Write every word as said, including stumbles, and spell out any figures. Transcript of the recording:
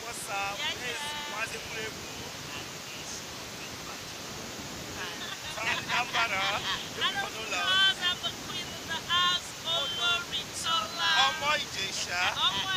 what's up? Yes, Hey, sir. Mazi Mulebu. and this is Big Party. Sound Gambara. I Look for don't no know. love.